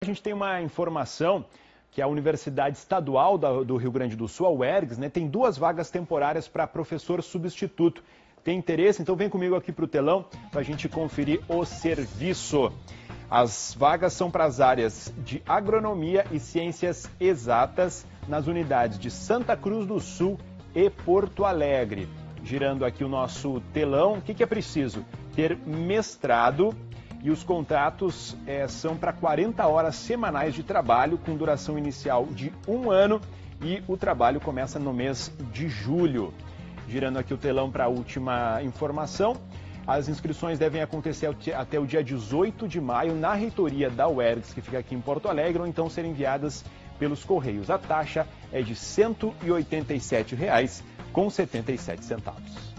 gente tem uma informação que a Universidade Estadual do Rio Grande do Sul, a UERGS, tem 2 vagas temporárias para professor substituto. Tem interesse? Então vem comigo aqui para o telão para a gente conferir o serviço. As vagas são para as áreas de agronomia e ciências exatas nas unidades de Santa Cruz do Sul e Porto Alegre. Girando aqui o nosso telão, o que é preciso? Ter mestrado e os contratos são para 40 horas semanais de trabalho com duração inicial de 1 ano e o trabalho começa no mês de julho. Girando aqui o telão para a última informação, as inscrições devem acontecer até o dia 18 de maio na reitoria da UERGS, que fica aqui em Porto Alegre, ou então serem enviadas pelos Correios. A taxa é de R$ 187,77.